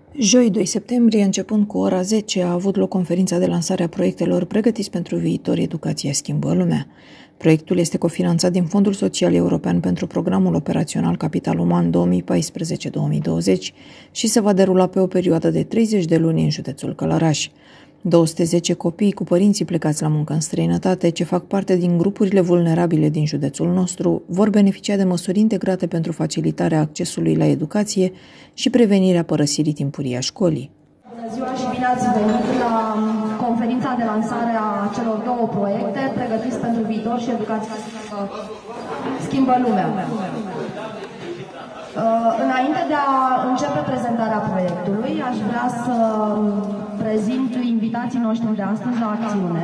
Joi, 2 septembrie, începând cu ora 10, a avut loc conferința de lansare a proiectelor pregătiți pentru viitor Educația schimbă lumea. Proiectul este cofinanțat din Fondul Social European pentru Programul Operațional Capital Uman 2014-2020 și se va derula pe o perioadă de 30 de luni în județul Călăraș. 210 copii cu părinții plecați la muncă în străinătate, ce fac parte din grupurile vulnerabile din județul nostru, vor beneficia de măsuri integrate pentru facilitarea accesului la educație și prevenirea părăsirii timpurii a școlii. Bună ziua și bine ați venit la conferința de lansare a celor două proiecte pregătiți pentru viitor și educația schimbă lumea. Înainte de a începe prezentarea proiectului, aș vrea să prezint invitații noștri de astăzi la acțiune.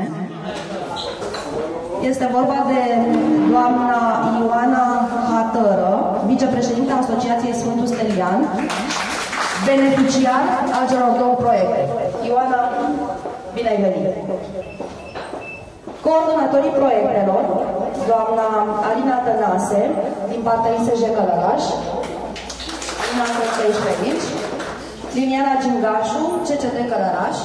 Este vorba de doamna Ioana Hatără, vicepreședinta Asociației Sfântul Stelian, beneficiar al celor două proiecte. Ioana, bine ai venit! Coordonatorii proiectelor, doamna Alina Tănase, din partea ISJ Călăraș, Alina Tănase, Liliana Gingașu, CCT Călăraș,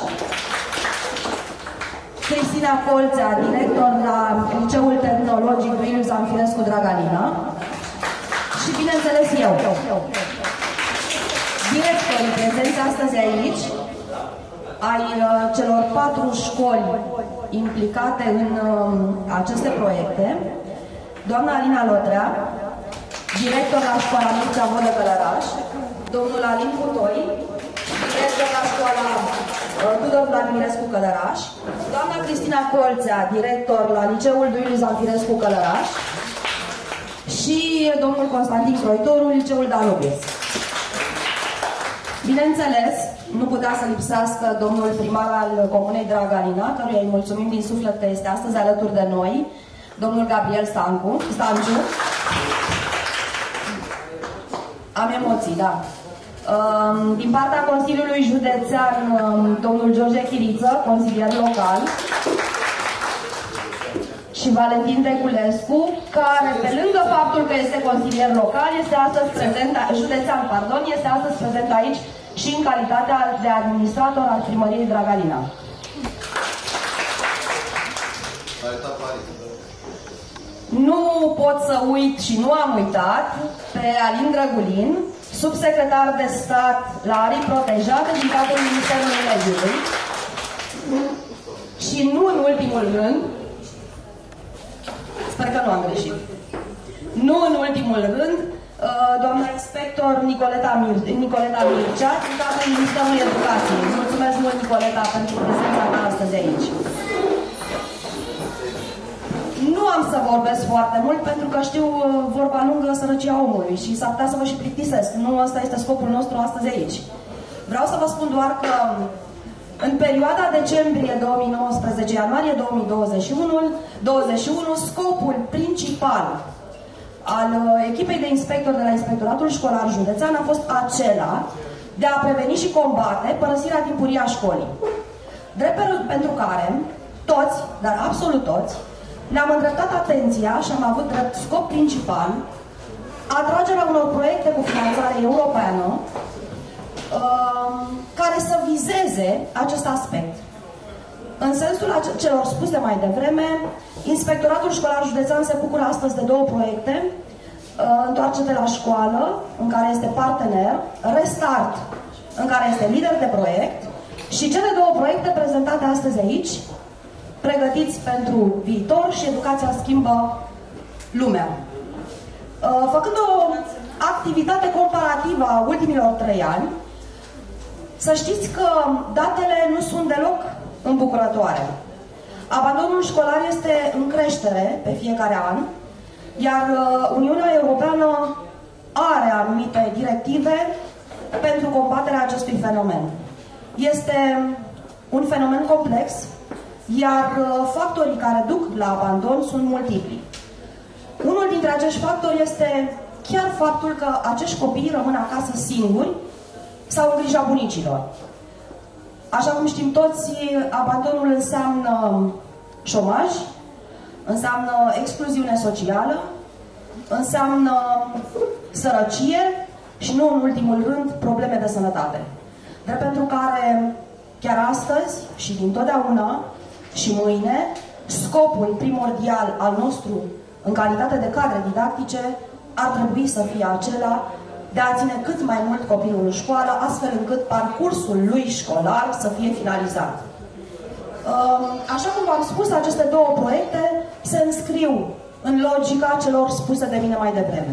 Cristina Colțea, director la Liceul Tehnologic Duiliu Zamfirescu Dragalina și, bineînțeles, eu. Directorii prezenți astăzi aici, ai celor 4 școli implicate în aceste proiecte, doamna Alina Lotrea, director la Școala Mircea Vodă Călăraș, domnul Alin Putoi, director la Școala Tudor Vladimirescu Călăraș, doamna Cristina Colțea, director la Liceul Duiliu Zamfirescu Călăraș și domnul Constantin Croitorul, Liceul Danubius. Bineînțeles, nu putea să lipsească domnul primar al Comunei Dragalina, căruia îi mulțumim din suflet că este astăzi alături de noi, domnul Gabriel Stanciu. Am emoții, da. Din partea Consiliului Județean, domnul George Chiriță, consilier local, și Valentin Deculescu, care, pe lângă faptul că este consilier local, este astăzi prezent, județean, pardon, este astăzi prezent aici și în calitatea de administrator al Primăriei Dragalina. Nu pot să uit și nu am uitat pe Alin Drăgulin, subsecretar de stat la arii protejate din cadrul Ministerului Mediului. Și nu în ultimul rând, sper că nu am greșit, nu în ultimul rând, doamna inspector Nicoleta Mircea, din cadrul Ministerului Educației. Mulțumesc mult, Nicoleta, pentru prezența ta astăzi aici. Nu am să vorbesc foarte mult, pentru că știu vorba lungă, sărăcia omului și s-ar putea să vă și plictisesc. Nu ăsta este scopul nostru astăzi aici. Vreau să vă spun doar că în perioada decembrie 2019-ianuarie 2021, scopul principal al echipei de inspectori de la Inspectoratul Școlar Județean a fost acela de a preveni și combate părăsirea timpurie a școlii. Drept pentru care toți, dar absolut toți, ne-am îndreptat atenția și am avut drept scop principal atragerea unor proiecte cu finanțare europeană care să vizeze acest aspect. În sensul celor spuse mai devreme, Inspectoratul Școlar Județean se bucură astăzi de 2 proiecte, Întoarce-te la școală, în care este partener, Restart, în care este lider de proiect, și cele 2 proiecte prezentate astăzi aici, pregătiți pentru viitor și educația schimbă lumea. Făcând o activitate comparativă a ultimilor 3 ani, să știți că datele nu sunt deloc îmbucurătoare. Abandonul școlar este în creștere pe fiecare an, iar Uniunea Europeană are anumite directive pentru combaterea acestui fenomen. Este un fenomen complex, iar factorii care duc la abandon sunt multipli. Unul dintre acești factori este chiar faptul că acești copii rămân acasă singuri sau în grija bunicilor. Așa cum știm toți, abandonul înseamnă șomaj, înseamnă excluziune socială, înseamnă sărăcie și, nu în ultimul rând, probleme de sănătate. drept pentru care chiar astăzi și dintotdeauna și mâine, scopul primordial al nostru în calitate de cadre didactice ar trebui să fie acela de a ține cât mai mult copilul în școală, astfel încât parcursul lui școlar să fie finalizat. Așa cum v-am spus, aceste două proiecte se înscriu în logica celor spuse de mine mai devreme.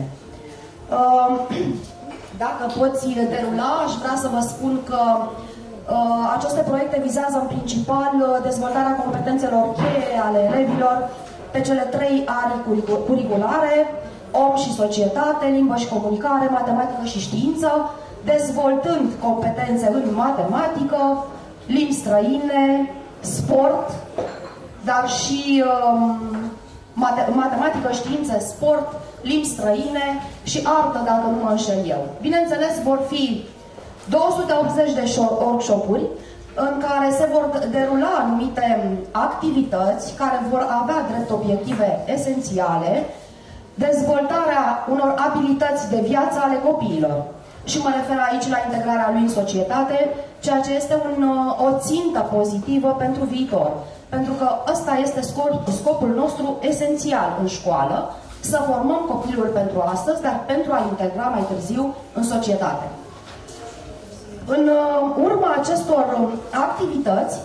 Dacă poți derula, aș vrea să vă spun că aceste proiecte vizează în principal dezvoltarea competențelor cheie ale elevilor pe cele 3 arii curriculare: om și societate, limbă și comunicare, matematică și știință, dezvoltând competențe în matematică, limbi străine, sport, dar și matematică, științe, sport, limbi străine și artă, dacă nu mă înșel eu. Bineînțeles, vor fi 280 de workshop-uri în care se vor derula anumite activități care vor avea drept obiective esențiale dezvoltarea unor abilități de viață ale copiilor. Și mă refer aici la integrarea lui în societate, ceea ce este o țintă pozitivă pentru viitor. Pentru că ăsta este scopul nostru esențial în școală, să formăm copilul pentru astăzi, dar pentru a integra mai târziu în societate. În urma acestor activități,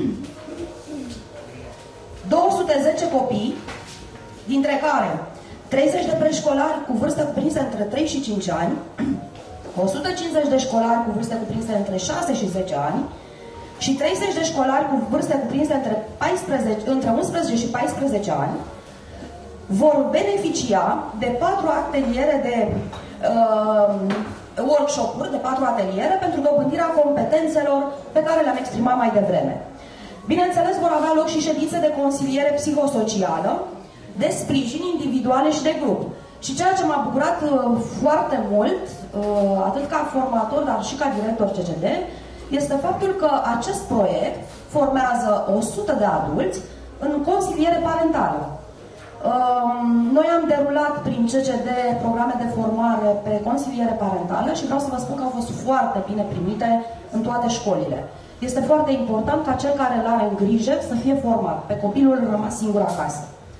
210 copii, dintre care 30 de preșcolari cu vârste cuprinse între 3 și 5 ani, 150 de școlari cu vârste cuprinse între 6 și 10 ani și 30 de școlari cu vârste cuprinse între 11 și 14 ani, vor beneficia de 4 ateliere de workshop-uri, de 4 ateliere pentru dobândirea competențelor pe care le-am exprimat mai devreme. Bineînțeles, vor avea loc și ședințe de consiliere psihosocială, de sprijin individuale și de grup. Și ceea ce m-a bucurat foarte mult, atât ca formator, dar și ca director CCD, este faptul că acest proiect formează 100 de adulți în consiliere parentală. Noi am derulat prin CCD programe de formare pe consiliere parentală și vreau să vă spun că au fost foarte bine primite în toate școlile. Este foarte important ca cel care îl are în grijă să fie format, pe copilul rămas singur acasă.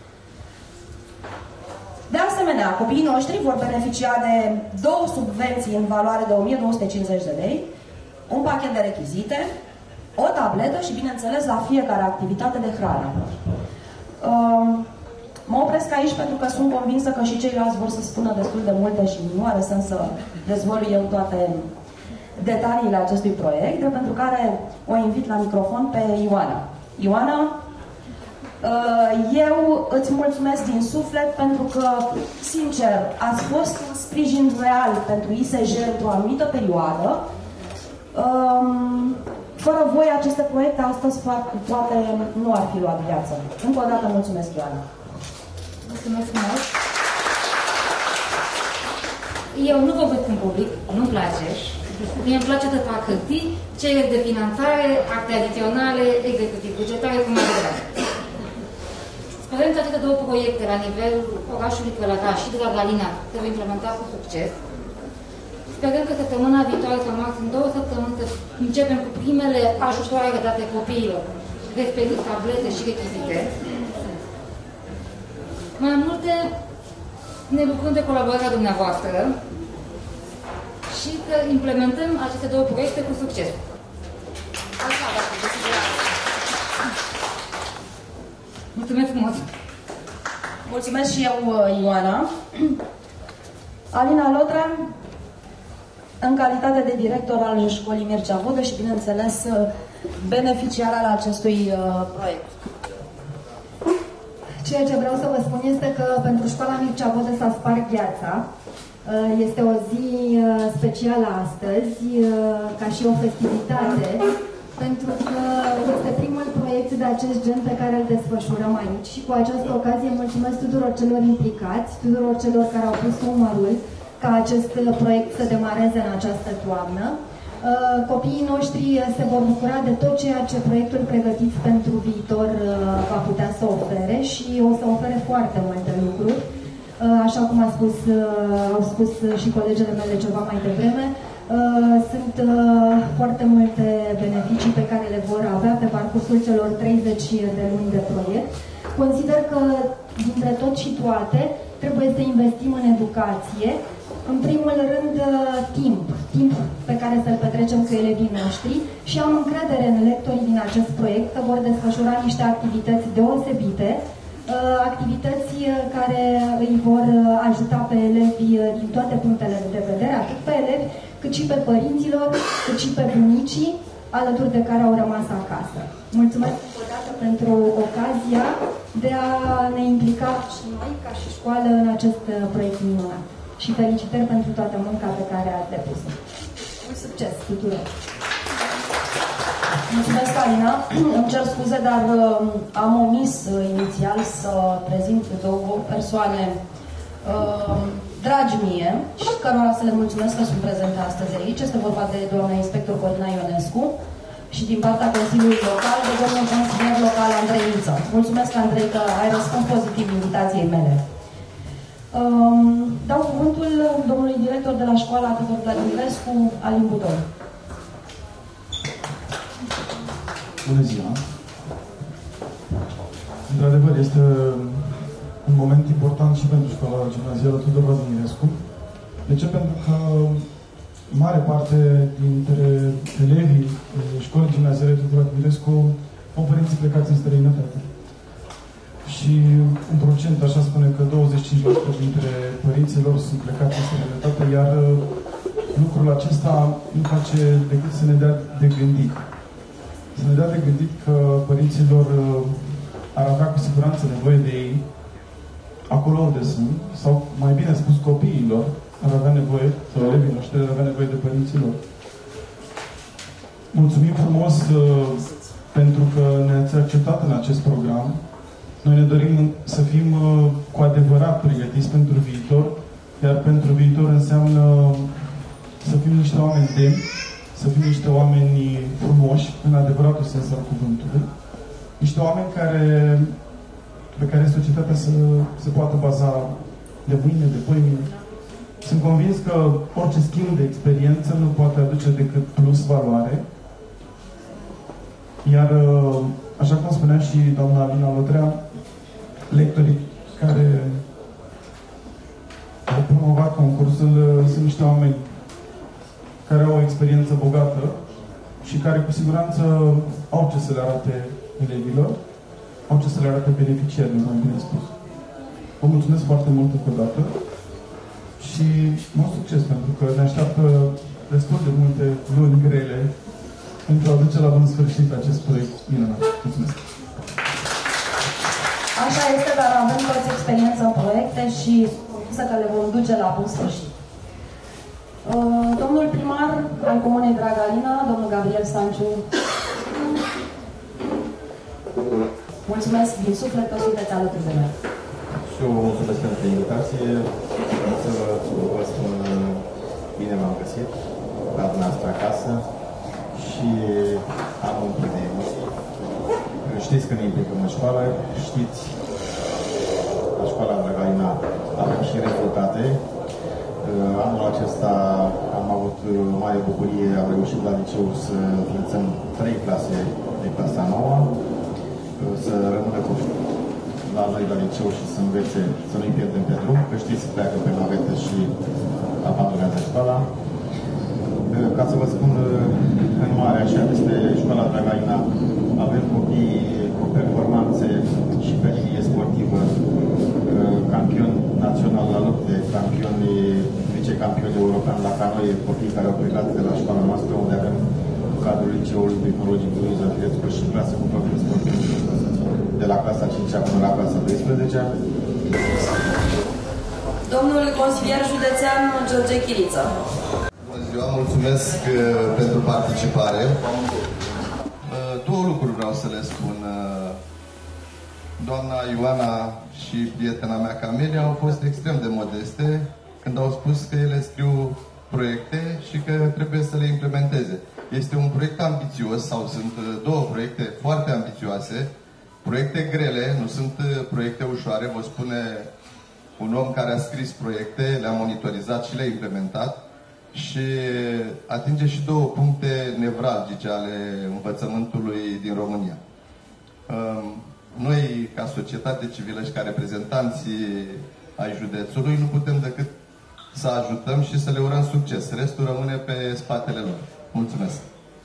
De asemenea, copiii noștri vor beneficia de 2 subvenții în valoare de 1250 de lei, un pachet de rechizite, o tabletă și, bineînțeles, la fiecare activitate de hrană. Mă opresc aici pentru că sunt convinsă că și ceilalți vor să spună destul de multe și nu are sens să dezvălui eu toate detaliile acestui proiect, pentru care o invit la microfon pe Ioana. Ioana, eu îți mulțumesc din suflet pentru că, sincer, ați fost un sprijin real pentru ISJ într-o anumită perioadă. Fără voi, aceste proiecte astăzi poate nu ar fi luat viață. Încă o dată mulțumesc, Ioana. Mulțumesc frumos. Eu nu vorbesc în public, nu-mi place. Mie îmi place să fac hârtii, cereri de finanțare, acte adiționale, executiv bugetare, cum mai degrabă. Sperăm că aceste 2 proiecte la nivelul orașului Călăraș și de la Galina se vor implementa cu succes. Sperăm că săptămâna viitoare, sau maxim 2 săptămâni, să începem cu primele ajutoare date copiilor, respectiv tablete și rechizite. Mai multe ne bucurăm de colaborarea dumneavoastră și că implementăm aceste 2 proiecte cu succes. Mulțumesc frumos! Mulțumesc și eu, Ioana. Alina Lotre, în calitate de director al școlii Mircea Vodă și, bineînțeles, beneficiar al acestui proiect. Ceea ce vreau să vă spun este că pentru școala Mircea Vodă s-a spart gheața. Este o zi specială astăzi, ca și o festivitate, pentru că este primul proiect de acest gen pe care îl desfășurăm aici și cu această ocazie mulțumesc tuturor celor implicați, tuturor celor care au pus umărul ca acest proiect să demareze în această toamnă. Copiii noștri se vor bucura de tot ceea ce proiectul pregătit pentru viitor va putea să ofere și o să ofere foarte multe lucruri. Așa cum au spus și colegele mele ceva mai devreme, sunt foarte multe beneficii pe care le vor avea pe parcursul celor 30 de luni de proiect. Consider că, dintre tot și toate, trebuie să investim în educație. În primul rând, timp pe care să-l petrecem cu elevii noștri și am încredere în lectorii din acest proiect că vor desfășura niște activități deosebite, activități care îi vor ajuta pe elevi din toate punctele de vedere, atât pe elevi, cât și pe părinților, cât și pe bunicii, alături de care au rămas acasă. Mulțumesc încă o dată pentru ocazia de a ne implica și noi, ca și școală, în acest proiect minunat. Și felicitări pentru toată munca pe care ați depus-o. Mult succes tuturor! Mulțumesc, Alina. Îmi cer scuze, dar am omis inițial să prezint două persoane dragi mie și cărora să le mulțumesc că sunt prezente astăzi aici. Este vorba de doamna inspector Corina Ionescu și din partea Consiliului Local de domnul consilier local Andrei Niță. Mulțumesc, Andrei, că ai răspuns pozitiv invitației mele. Dau cuvântul domnului director de la școala Tudor Vladimirescu, Alin Budon. Bună ziua! Într-adevăr, este un moment important și pentru școala gimnazială Tudor Vladimirescu. De ce? Pentru că mare parte dintre elevii școlii gimnaziale Tudor Vladimirescu au părinții plecați în străinătate. Și un procent, așa spune că 25% dintre părinții lor sunt plecați în străinătate, iar lucrul acesta nu face decât să ne dea de gândit. Să ne dea de gândit că părinților ar avea cu siguranță nevoie de ei acolo unde sunt, sau mai bine spus copiilor ar avea nevoie, sau elevii noștri ar avea nevoie de părinților. Mulțumim frumos pentru că ne-ați acceptat în acest program. Noi ne dorim să fim cu adevărat pregătiți pentru viitor, iar pentru viitor înseamnă să fim niște oameni demni, să fim niște oameni frumoși, în adevăratul sens al cuvântului, niște oameni pe care societatea se poată baza de mâine, de poimine. Sunt convins că orice schimb de experiență nu poate aduce decât plus valoare, iar, așa cum spunea și doamna Alina Lodrea, lectorii care au promovat concursul sunt niște oameni care au o experiență bogată și care cu siguranță au ce să le arate elevilor, au ce să le arate beneficiarilor, mai bine spus. Vă mulțumesc foarte mult încă o dată și mult succes, pentru că ne așteaptă destul de multe luni grele pentru a duce la bun sfârșit acest proiect minunat. Mulțumesc! Așa este, dar avem toți experiență în proiecte și convinsă că le vom duce la bun sfârșit. Domnul primar al Comunei Dragalina, domnul Gabriel Sanciu. Mulțumesc din suflet că sunteți alături de noi. Și eu mulțumesc pentru invitație. Să vă spun bine m-am găsit la dumneavoastră acasă și am un pic de emoții. Știți că ne implicăm în școală, știți, la școala Dragalina avem și rezultate. Anul acesta am avut o mare bucurie, am reușit la liceu să înființăm 3 clase de clasa 9, să rămână la noi la liceu și să învețe, să nu-i pierdem pe drum, că știți, pleacă pe navetă și abandonează școala. Ca să vă spun în mare așa despre școala Dragalina, avem copii cu performanțe și pe linie sportivă, campioni național la lupte, campioni, vicecampioni european la canoe, copii care au plecat de la școala noastră, unde avem cadrul liceului tehnologic Luiza Firescu și clasă cu profil sportiv de la clasa 5-a până la clasa 12-a. Domnul consilier județean George Chiriță. Bună ziua, mulțumesc pentru participare. Două lucruri vreau să le spun. Doamna Ioana și prietena mea Camelia au fost extrem de modeste când au spus că ele scriu proiecte și că trebuie să le implementeze. Este un proiect ambițios, sau sunt două proiecte foarte ambițioase, proiecte grele, nu sunt proiecte ușoare, vă spune un om care a scris proiecte, le-a monitorizat și le-a implementat. și atinge și două puncte nevralgice ale învățământului din România. Noi, ca societate civilă și ca reprezentanții ai județului, nu putem decât să ajutăm și să le urăm succes. Restul rămâne pe spatele lor. Mulțumesc!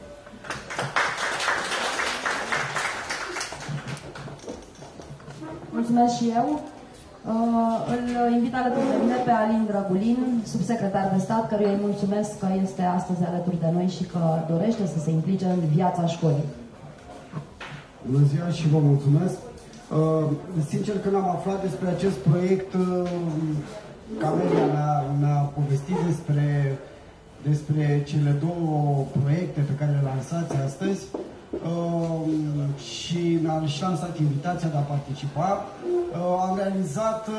Mulțumesc și eu. Îl invit alături de mine pe Alin Drăgulin, subsecretar de stat, căruia îi mulțumesc că este astăzi alături de noi și că dorește să se implice în viața școlii. Bună ziua și vă mulțumesc. Sincer, când am aflat despre acest proiect, Camelia mi-a povestit despre cele două proiecte pe care le lansați astăzi și mi-a și lansat invitația de a participa. Am realizat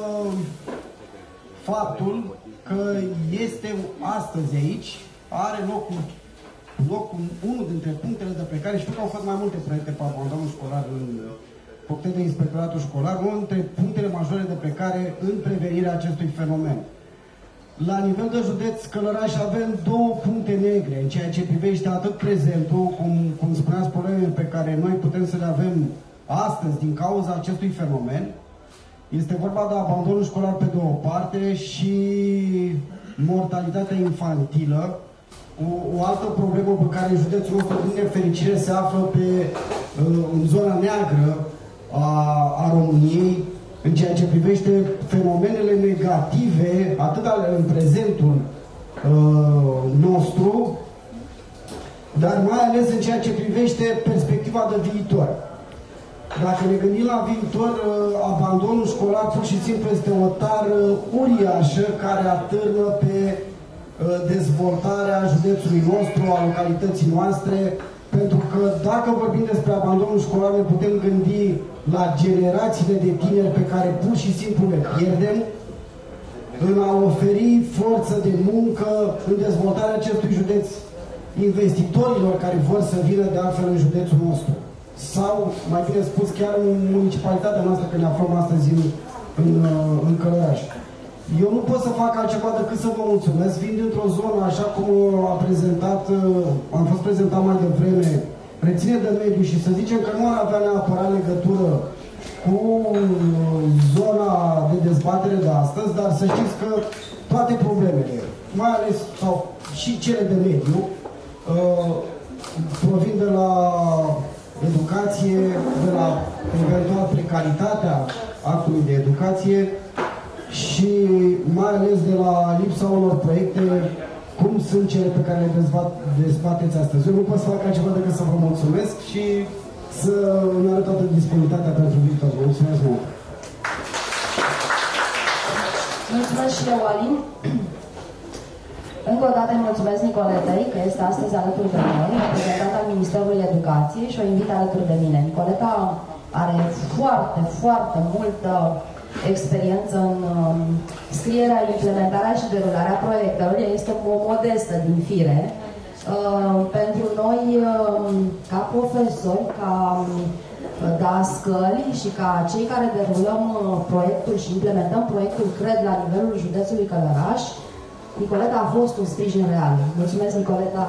faptul că este astăzi aici, are locul unul dintre punctele de plecare. Știu că au fost mai multe proiecte pe abandonul școlar făcute de Inspectoratul Școlar, unul dintre punctele majore de plecare în prevenirea acestui fenomen. La nivel de județ Călăraș avem două puncte negre în ceea ce privește atât prezentul, cum spuneați, problemele pe care noi putem să le avem astăzi din cauza acestui fenomen. Este vorba de abandonul școlar pe de o parte și mortalitatea infantilă. O altă problemă pe care județul nostru, din nefericire, se află în zona neagră a României, în ceea ce privește fenomenele negative, atât în prezentul nostru, dar mai ales în ceea ce privește perspectiva de viitor. Dacă ne gândim la viitor, abandonul școlar pur și simplu este o tară uriașă care atârnă pe dezvoltarea județului nostru, a localității noastre, pentru că dacă vorbim despre abandonul școlar, ne putem gândi la generațiile de tineri pe care pur și simplu le pierdem, în a oferi forță de muncă în dezvoltarea acestui județ investitorilor care vor să vină de altfel în județul nostru. Sau, mai bine spus, chiar în municipalitatea noastră, că ne aflăm astăzi în Călăraș. Eu nu pot să fac altceva decât să vă mulțumesc. Vin dintr-o zonă, așa cum am fost prezentat mai devreme, reține de mediu și să zicem că nu ar avea neapărat legătură cu zona de dezbatere de astăzi, dar să știți că toate problemele, mai ales sau și cele de mediu, provin de la educație, de la eventual precaritatea actului de educație și mai ales de la lipsa unor proiecte cum sunt cele pe care le dezbateți astăzi. Eu nu pot să fac altceva decât să vă mulțumesc și să îmi arăt toată disponibilitatea pentru viitor. Vă mulțumesc mult! Mulțumesc și eu, Alin. Încă o dată îi mulțumesc Nicoletei, că este astăzi alături de noi, reprezentant al Ministerului Educației și o invit alături de mine. Nicoleta are foarte, foarte multă experiență în scrierea, implementarea și derularea proiectelor. Ea este o modestă din fire. Pentru noi, ca profesori, ca dascăli și ca cei care derulăm proiectul și implementăm proiectul, cred, la nivelul județului Călăraș, Nicoleta a fost un sprijin real. Mulțumesc, Nicoleta!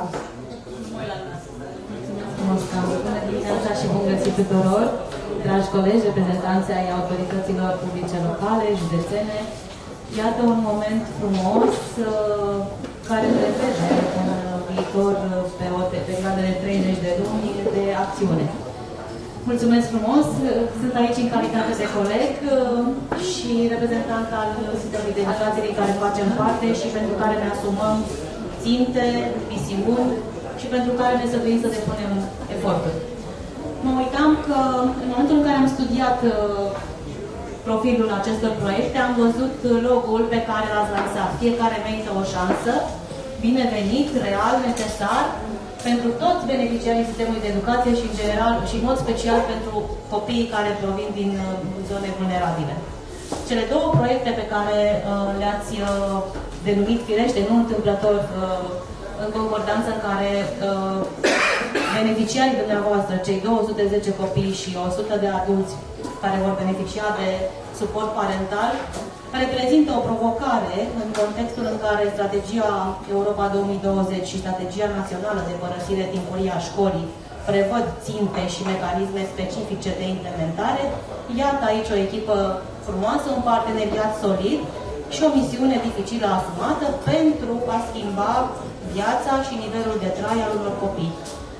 Bună dimineața și bun găsit tuturor! Dragi colegi, reprezentanții ai autorităților publice locale, județene, iată un moment frumos care prevede un viitor pe o perioadă de 30 de luni de acțiune. Mulțumesc frumos! Sunt aici în calitate de coleg și reprezentant al sistemului de educație din care facem parte și pentru care ne asumăm ținte, misiuni și pentru care ne săduim să depunem eforturi. Mă uitam că în momentul în care am studiat profilul acestor proiecte, am văzut logo-ul pe care l-ați lansat. Fiecare merită o șansă, binevenit, real, necesar, pentru toți beneficiarii sistemului de educație și, în general, și în mod special pentru copiii care provin din zone vulnerabile. Cele două proiecte pe care le-ați denumit firește, nu întâmplător, în concordanță în care beneficiarii dumneavoastră, cei 210 copii și 100 de adulți care vor beneficia de suport parental reprezintă o provocare în contextul în care strategia Europa 2020 și strategia națională de părăsire timpurie a școlii prevăd ținte și mecanisme specifice de implementare. Iată aici o echipă frumoasă, un parteneriat solid și o misiune dificilă asumată pentru a schimba viața și nivelul de trai al unor copii.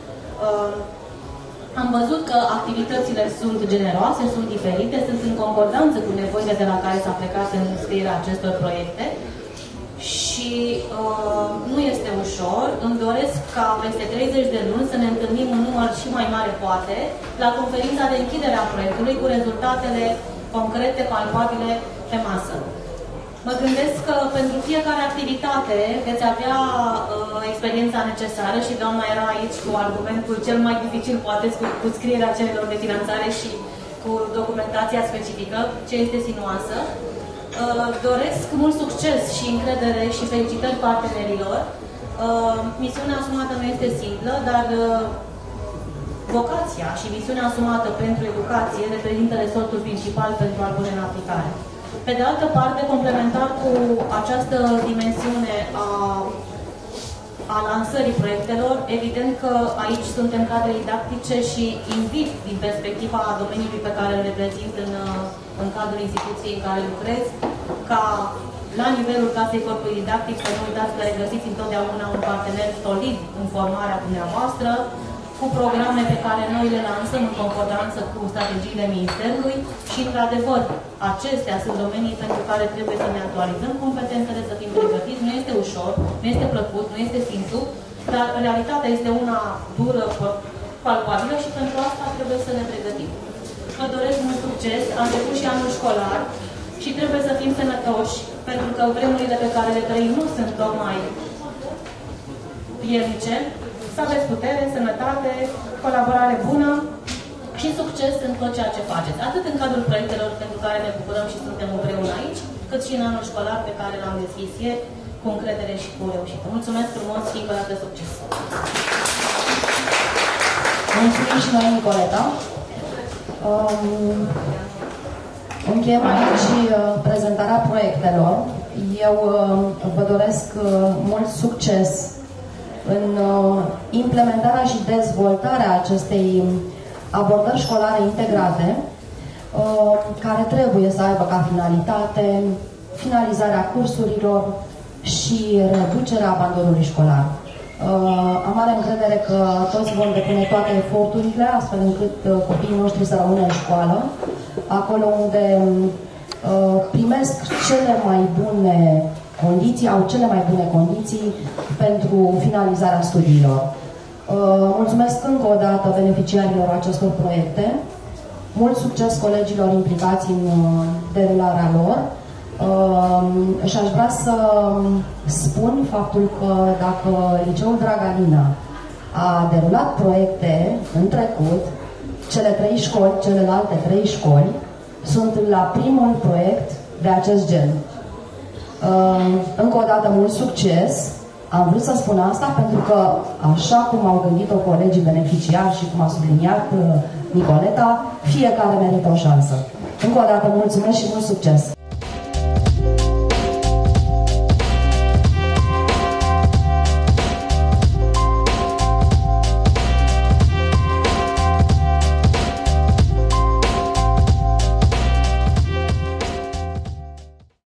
Am văzut că activitățile sunt generoase, sunt diferite, sunt în concordanță cu nevoile de la care s-a plecat în scrierea acestor proiecte și nu este ușor. Îmi doresc ca peste 30 de luni să ne întâlnim în număr și mai mare poate la conferința de închidere a proiectului cu rezultatele concrete, palpabile pe masă. Mă gândesc că pentru fiecare activitate veți avea experiența necesară și doamna era aici cu argumentul cel mai dificil, poate cu scrierea cererilor de finanțare și cu documentația specifică, ce este sinuoasă. Doresc mult succes și încredere și felicitări partenerilor. Misiunea asumată nu este simplă, dar vocația și misiunea asumată pentru educație reprezintă resortul principal pentru a-l pune în aplicare. Pe de altă parte, complementar cu această dimensiune a lansării proiectelor, evident că aici suntem cadre didactice și invit din perspectiva domeniului pe care îl reprezint în cadrul instituției în care lucrez, ca la nivelul casei corpului didactic să nu uitați că regăsiți întotdeauna un partener solid în formarea dumneavoastră, cu programe pe care noi le lansăm în concordanță cu strategiile Ministerului și, într-adevăr, acestea sunt domenii pentru care trebuie să ne actualizăm competențele, să fim pregătiți. Nu este ușor, nu este plăcut, nu este simplu, dar realitatea este una dură, palpabilă și pentru asta trebuie să ne pregătim. Vă doresc mult succes, am trecut și anul școlar și trebuie să fim sănătoși, pentru că vremurile pe care le trăim nu sunt tocmai prielnice. Să aveți putere, sănătate, colaborare bună și succes în tot ceea ce faceți. Atât în cadrul proiectelor pentru care ne bucurăm și suntem împreună aici, cât și în anul școlar pe care l-am deschis ieri, cu încredere și cu reușită. Mulțumesc frumos și încă o dată succes! Mulțumim și noi, Nicoleta. Încheiem aici prezentarea proiectelor. Eu vă doresc mult succes în implementarea și dezvoltarea acestei abordări școlare integrate, care trebuie să aibă ca finalitate finalizarea cursurilor și reducerea abandonului școlar. Am mare încredere că toți vom depune toate eforturile astfel încât copiii noștri să rămână în școală, acolo unde primesc cele mai bune condiții, au cele mai bune condiții pentru finalizarea studiilor. Mulțumesc încă o dată beneficiarilor acestor proiecte, mult succes colegilor implicați în derularea lor și aș vrea să spun faptul că dacă Liceul Dragalina a derulat proiecte în trecut, cele 3 școli, celelalte 3 școli, sunt la primul proiect de acest gen. Încă o dată mult succes. Am vrut să spun asta pentru că, așa cum au gândit-o colegii beneficiari și cum a subliniat Nicoleta, fiecare merită o șansă. Încă o dată mulțumesc și mult succes!